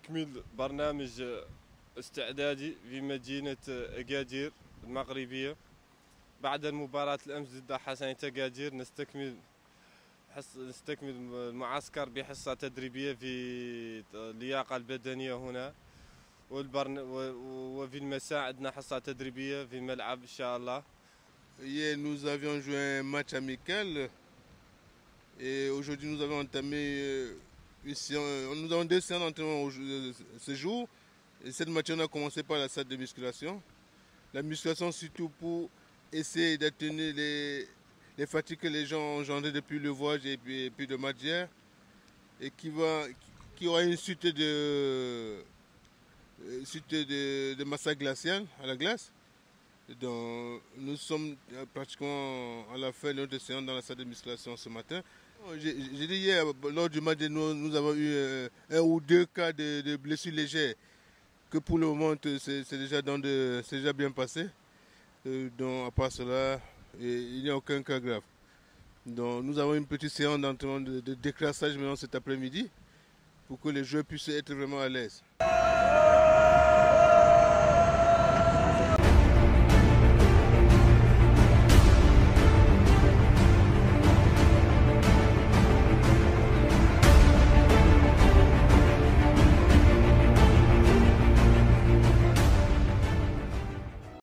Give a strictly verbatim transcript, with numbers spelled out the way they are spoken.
نستكمل برنامج استعدادي في مدينة أكادير المغربية بعد المباراة الأمس ضد حسنية أكادير. نستكمل حص... نستكمل المعسكر بحصة تدريبية في اللياقة البدنية هنا، والبرن... وفي المساء عندنا حصة تدريبية في الملعب إن شاء الله. Hier, nous avions joué un match amical et aujourd'hui, nous avons entamé une séance, nous avons deux séances d'entraînement ce jour. Et cette matinée, on a commencé par la salle de musculation. La musculation, surtout pour essayer d'atténuer les, les fatigues que les gens ont engendrées depuis le voyage et puis, et puis de match hier, et qui, va, qui aura une suite de, suite de, de massacre glacial à la glace. Donc, nous sommes pratiquement à la fin de notre séance dans la salle de musculation ce matin. J'ai dit hier, lors du match, nous, nous avons eu un ou deux cas de, de blessures légères, que pour le moment, c'est déjà, déjà bien passé. Donc, à part cela, il n'y a aucun cas grave. Donc, nous avons une petite séance d'entraînement de, de décrassage maintenant cet après-midi pour que les joueurs puissent être vraiment à l'aise.